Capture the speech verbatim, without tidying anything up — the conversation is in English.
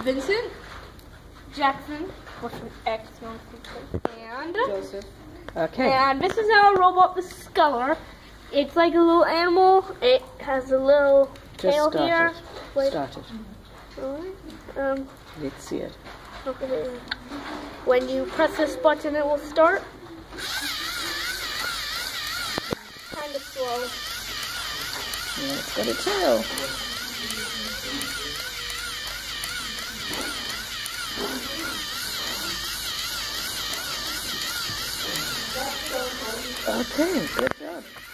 Vincent, Jaxon, what's an X, and Joseph. Okay. And this is our robot, the Sculler. It's like a little animal. It has a little Just tail start here. it. Wait. Start it. Alright. Um, Let's see it. okay. When you press this button, it will start. Kind of slow. Yeah, it's got a tail. Okay, good job.